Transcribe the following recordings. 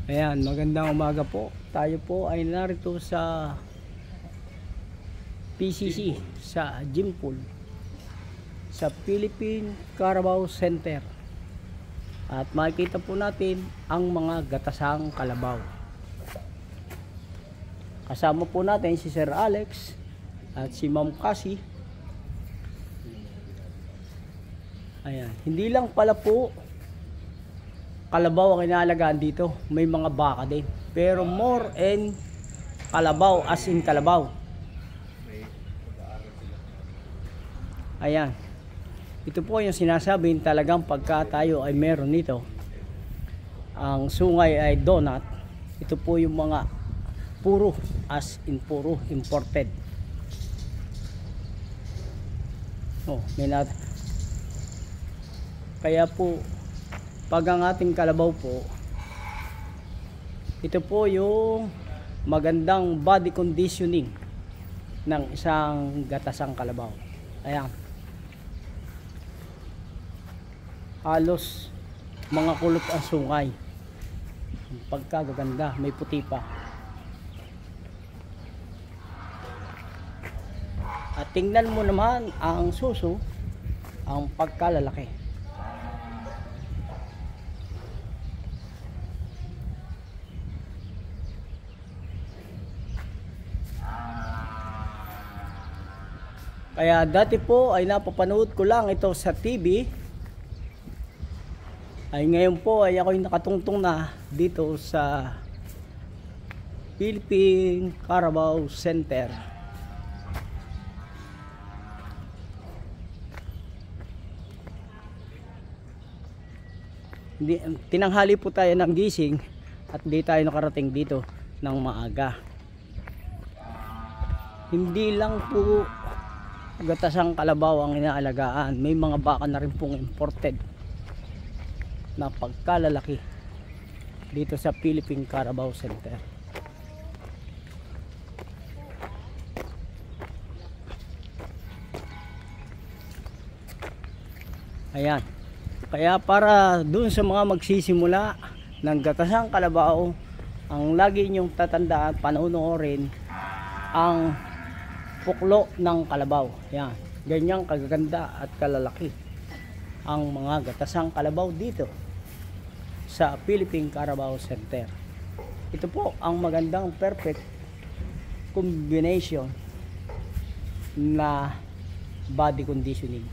Ayan, magandang umaga po. Tayo po ay narito sa PCC, sa gym pool, sa Philippine Carabao Center. At makikita po natin ang mga gatasang kalabaw. Kasama po natin si Sir Alex at si Ma'am Cassie. Ayan, hindi lang pala po kalabaw ang inaalagaan dito, may mga baka din, pero more in kalabaw, as in kalabaw. Ayan, ito po yung sinasabing talagang pagka tayo ay meron nito, ang sungay ay donut. Ito po yung mga puro, as in puro imported. May kaya po pag ang ating kalabaw po, ito po yung magandang body conditioning ng isang gatasang kalabaw. Ayan, halos mga kulot ang sungay, pagkagaganda, may puti pa. At tingnan mo naman ang suso, ang pagkalalaki. Kaya dati po ay napapanood ko lang ito sa TV. Ay ngayon po ay ako'y nakatungtong na dito sa Philippine Carabao Center. Tinanghali po tayo ng gising at di tayo nakarating dito ng maaga. Hindi lang po gatasang kalabaw ang inaalagaan, may mga baka na rin pong imported na pagkalalaki dito sa Philippine Carabao Center. Ayan, kaya para dun sa mga magsisimula ng gatasang kalabaw, ang lagi nyong tatandaan, panoorin ang puklo ng kalabaw. Yan, ganyang kagaganda at kalalaki ang mga gatasang kalabaw dito sa Philippine Carabao Center. Ito po ang magandang perfect combination na body conditioning.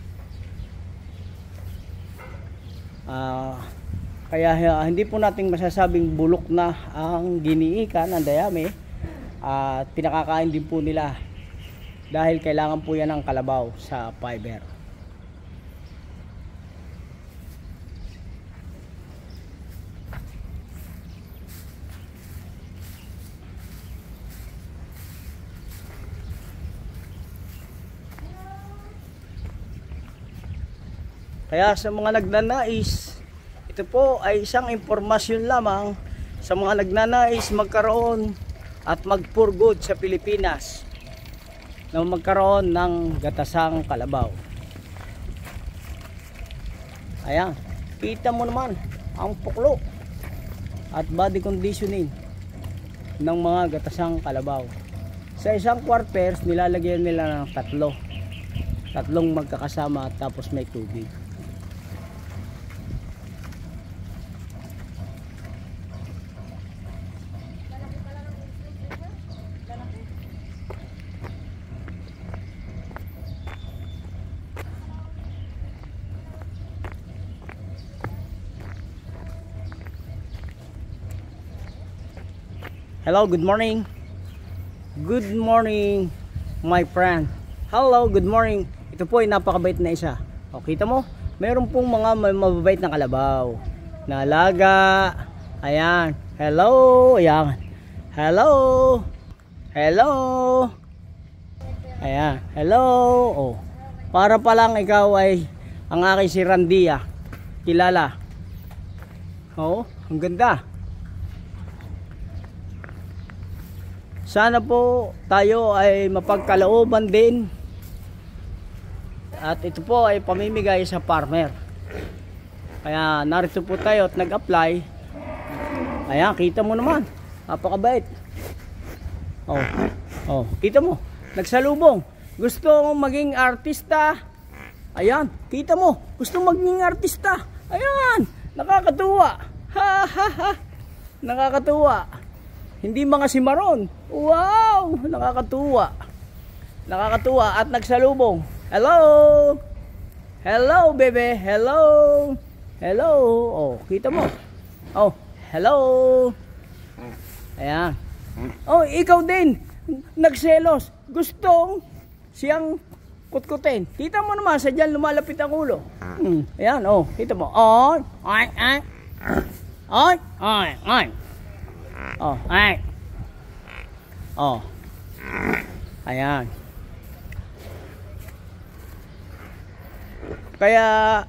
Kaya hindi po natin masasabing bulok na ang giniikan, ang dayami, at pinakakain din po nila dahil kailangan po yan ng kalabaw sa fiber. Kaya sa mga nagnanais, ito po ay isang impormasyon lamang sa mga nagnanais magkaroon at mag-for-good sa Pilipinas na magkaroon ng gatasang kalabaw. Ayan, kita mo naman ang puklo at body conditioning ng mga gatasang kalabaw. Sa isang quarters nilalagyan nila ng tatlong magkakasama, tapos may tubig. Hello, good morning. Good morning, my friend. Hello, good morning. Ito po ay napakabait na isa. O, kita mo, meron pong mga mababait na kalabaw na alaga. Ayan, hello. Ayan, hello. Hello. Ayan, hello. Oh, para pa lang ikaw ay ang aking si Randia. Kilala. Oh, ang ganda. Sana po tayo ay mapagkalooban din. At ito po ay pamimigay sa farmer. Kaya narito po tayo at nag-apply. Ayan, kita mo naman. Napakabait. Oh, kita mo. Nagsalubong. Gusto mong maging artista. Ayan, kita mo. Gusto maging artista. Ayan, nakakatuwa. Ha ha ha. Nakakatuwa. Hindi mga simaron. Wow, nakakatuwa. Nakakatuwa at nagsalubong. Hello. Hello, baby. Hello. Hello. Oh, kita mo. Oh, hello. Ayan. Oh, ikaw din. Nagselos. Gustong siyang kutkutin. Kita mo naman, sadyan lumalapit ang ulo. Ayan, oh, kita mo. Oh, ay. Oh, ay. Oh, ay. Oh. Ayan. Kaya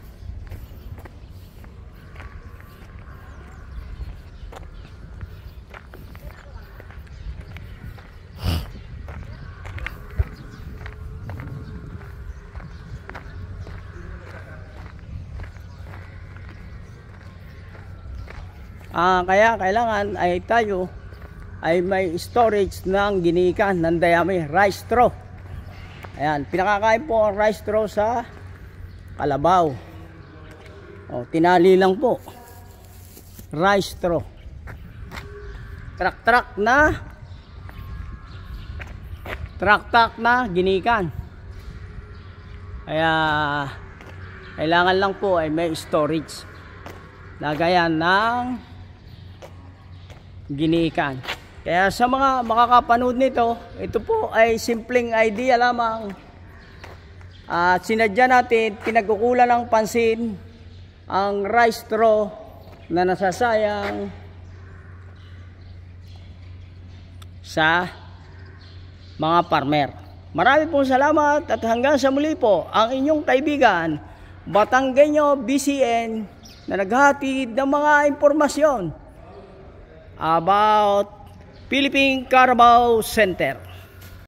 kaya kailangan ay tayo ay may storage ng ginikan ng dayami, rice straw. Ayan, pinakakain po ang rice straw sa kalabaw. O, tinali lang po. Rice straw. Trak-trak na ginikan. Kaya kailangan lang po ay may storage. Lagayan ng ginikan. Kaya sa mga makakapanood nito, ito po ay simpleng idea lamang. At sinadya natin, pinagkukulan ng pansin ang rice straw na nasasayang sa mga farmer. Marami pong salamat at hanggang sa muli po, ang inyong kaibigan, Batanggenyo BCN, na naghatid ng mga impormasyon about Philippine Carabao Center.